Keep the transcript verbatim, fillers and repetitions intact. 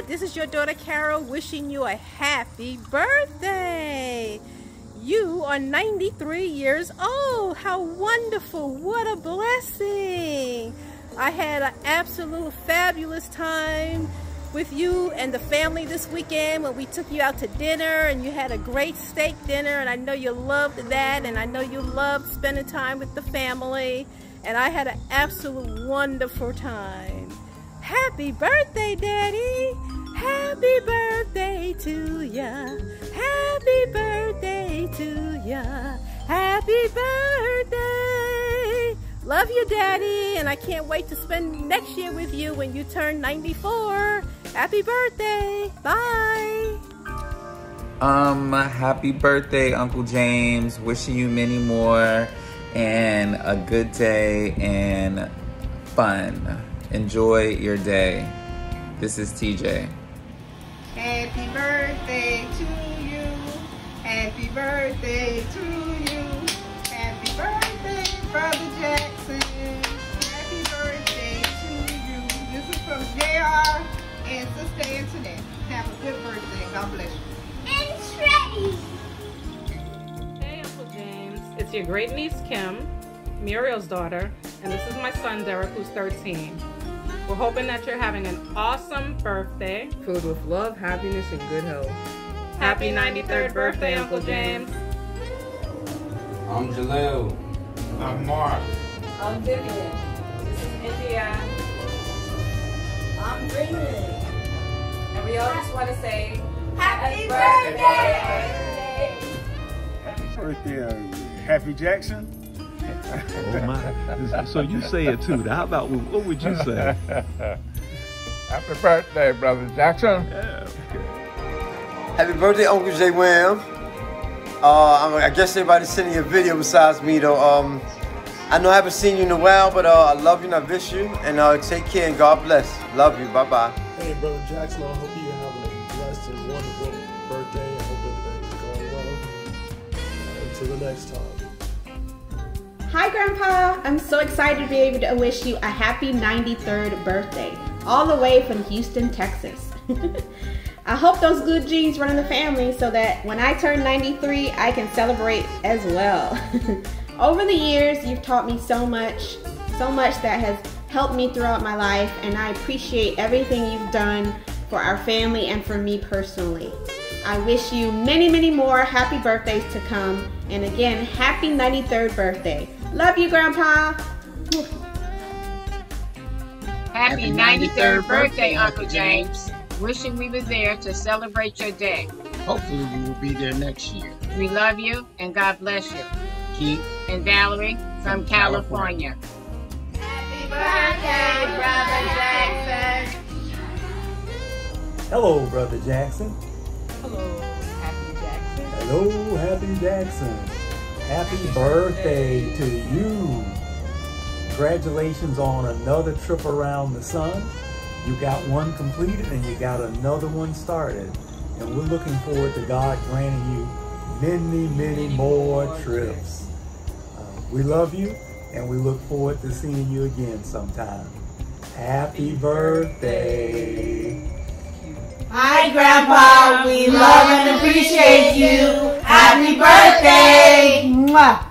This is your daughter Carol wishing you a happy birthday. You are ninety-three years old. How wonderful. What a blessing. I had an absolute fabulous time with you and the family this weekend when we took you out to dinner, and you had a great steak dinner, and I know you loved that, and I know you loved spending time with the family, and I had an absolute wonderful time. Happy birthday, Daddy. Happy birthday to ya. Happy birthday to ya. Happy birthday. Love you, Daddy, and I can't wait to spend next year with you when you turn ninety-four. Happy birthday. Bye. Um, happy birthday, Uncle James. Wishing you many more and a good day and fun. Enjoy your day. This is T J. Happy birthday to you. Happy birthday to you. Happy birthday, Brother Jackson. Happy birthday to you. This is from J R and Sister Antoinette. Have a good birthday. God bless you. And Shreddy. Hey, Uncle James. It's your great niece, Kim, Muriel's daughter, and this is my son, Derek, who's thirteen. We're hoping that you're having an awesome birthday. Filled with love, happiness, and good health. Happy ninety-third birthday, Uncle James. I'm Jaleel. I'm Mark. I'm Vivian. This is India. I'm dreaming. And we all just want to say Happy happy birthday! Birthday, uh, Happy Jackson. Oh my! So you say it too. How about what would you say? Happy birthday, Brother Jackson. Yeah, okay. Happy birthday, Uncle J. Wham. Uh, I'm, I guess everybody's sending you a video besides me, though. Um, I know I haven't seen you in a while, but uh, I love you and I miss you. And uh, take care and God bless. Love you. Bye bye. Hey, Brother Jackson. I hope you're having a blessed and wonderful birthday. I hope everything's going well. Uh, until the next time. Hi Grandpa, I'm so excited to be able to wish you a happy ninety-third birthday, all the way from Houston, Texas. I hope those good genes run in the family so that when I turn ninety-three, I can celebrate as well. Over the years, you've taught me so much, so much that has helped me throughout my life, and I appreciate everything you've done for our family and for me personally. I wish you many, many more happy birthdays to come, and again, happy ninety-third birthday. Love you, Grandpa. Happy ninety-third birthday, Uncle James. Wishing we were there to celebrate your day. Hopefully we will be there next year. We love you and God bless you. Keith and Valerie from California. Happy birthday, Brother Jackson. Hello, Brother Jackson. Hello, Happy Jackson. Hello, Happy Jackson. Happy birthday to you. Congratulations on another trip around the sun. You got one completed and you got another one started. And we're looking forward to God granting you many, many more trips. Uh, we love you and we look forward to seeing you again sometime. Happy birthday. Hi, Grandpa. We love and appreciate you. Happy birthday. Mwah.